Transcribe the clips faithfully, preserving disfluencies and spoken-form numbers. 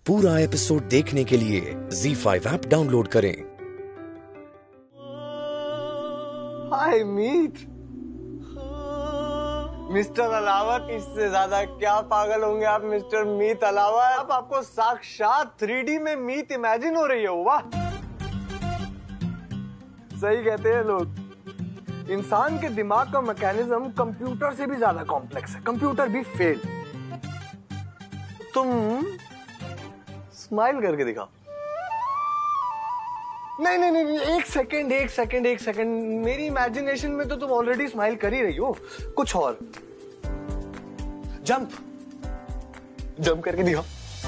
पूरा एपिसोड देखने के लिए ज़ी फाइव ऐप डाउनलोड करें। हाय मीत, मिस्टर अलावत, इससे ज्यादा क्या पागल होंगे आप मिस्टर मीत अलावत। आप आपको साक्षात थ्री डी में मीत इमेजिन हो रही है। वाह, सही कहते हैं लोग, इंसान के दिमाग का मैकेनिज्म कंप्यूटर से भी ज्यादा कॉम्प्लेक्स है। कंप्यूटर भी फेल। तुम स्माइल करके दिखाओ। नहीं नहीं नहीं, एक सेकेंड एक सेकेंड एक सेकेंड, मेरी इमेजिनेशन में तो तुम ऑलरेडी स्माइल कर ही रही हो। कुछ और, जंप जंप करके दिखाओ।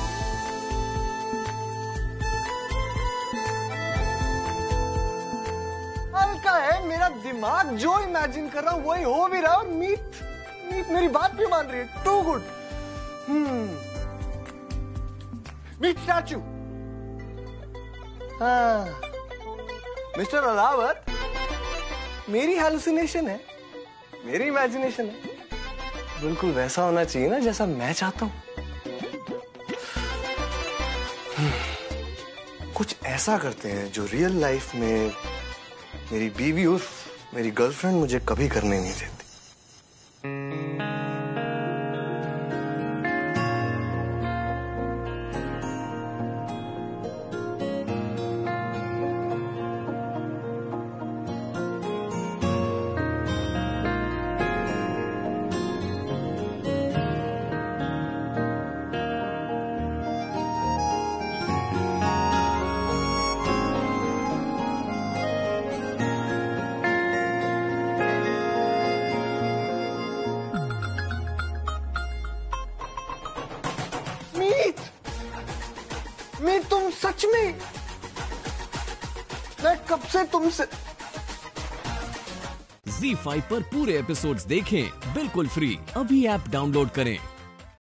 हल्का है, मेरा दिमाग जो इमेजिन कर रहा हूं वही हो भी रहा है। और मीत मीत मेरी बात भी मान रही है। Too good. हम्म मीट स्टैचू। हाँ मिस्टर अलावत, मेरी हैलुसिनेशन है, मेरी इमेजिनेशन है। बिल्कुल वैसा होना चाहिए ना जैसा मैं चाहता हूं। कुछ ऐसा करते हैं जो रियल लाइफ में मेरी बीवी उर्फ मेरी गर्लफ्रेंड मुझे कभी करने नहीं देती। मैं तुम सच में, मैं कब से तुमसे। ज़ी फाइव पर पूरे एपिसोड्स देखें बिल्कुल फ्री। अभी ऐप डाउनलोड करें।